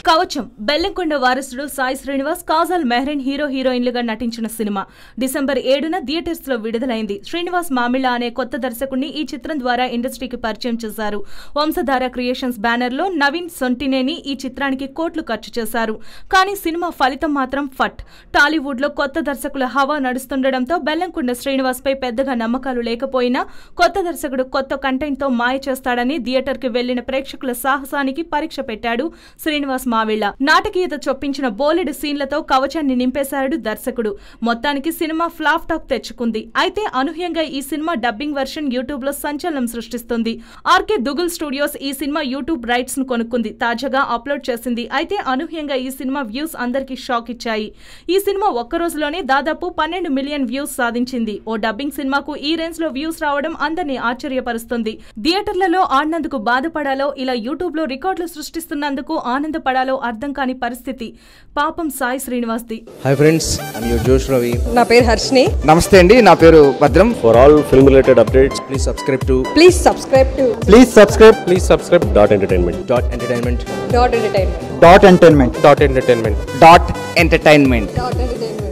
కవచం బెల్లంకొండ వారసుడు సాయి శ్రీనివాస్, కాజల్ మెహ్రీన్ హీరోయిన్లుగా నటించిన సినిమా డిసెంబర్ 7న థియేటర్స్ లో విడుదలైంది. శ్రీనివాస్ మామిళ్ళ అనే కొత్త దర్శకుడిని ఈ చిత్రం ద్వారా ఇండస్ట్రీకి పరిచయం చేశారు. వంశధార క్రియేషన్స్ బ్యానర్ లో నవీన్ సొంటినేని ఈ చిత్రానికి కోట్లు ఖర్చు చేశారు. కానీ సినిమా ఫలితం మాత్రం ఫట్. టాలీవుడ్ లో కొత్త దర్శకుల హవా నడుస్తుండటంతో బెల్లంకొండ శ్రీనివాస్ పై పెద్దగా నమ్మకాలు లేకపోయినా కొత్త దర్శకుడు కొత్త కంటెంట్ తో మాయ చేస్తాడని థియేటర్ కి వెళ్లిన ప్రేక్షకుల సాహసానికి పరీక్ష పెట్టాడు శ్రీనివాస్ మావిళ్ళ. నాటకీయత చొప్పించిన బోలెడు సీన్లతో కవచాన్ని నింపేశాడు దర్శకుడు. మొత్తానికి సినిమా ఫ్లాప్ టాక్ తెచ్చుకుంది. అయితే అనూహ్యంగా ఈ సినిమా డబ్బింగ్ వెర్షన్ యూట్యూబ్ లో సంచలనం సృష్టిస్తుంది. ఆర్కే దుగుల్ స్టూడియోస్ ఈ సినిమా యూట్యూబ్ రైట్స్ ను కొనుక్కుంది, తాజాగా అప్లోడ్ చేసింది. అయితే అనూహ్యంగా ఈ సినిమా వ్యూస్ అందరికీ షాక్ ఇచ్చాయి. ఈ సినిమా ఒక్క రోజులోనే దాదాపు 12 మిలియన్ వ్యూస్ సాధించింది. ఓ డబ్బింగ్ సినిమాకు ఈ రేంజ్ లో వ్యూస్ రావడం అందరినీ ఆశ్చర్యపరుస్తుంది. థియేటర్లలో ఆడినందుకు బాధపడాలో, ఇలా యూట్యూబ్ లో రికార్డులు సృష్టిస్తున్నందుకు ఆనందపడాలో అర్థం కాని పరిస్థితి పాపం సాయి శ్రీనివాస్ ది. Hi friends, I am Josh Ravi. నా పేరు హర్షిని. నమస్తే అండి, నా పేరు Bhadram. For all film related updates please subscribe to .entertainment. .entertainment.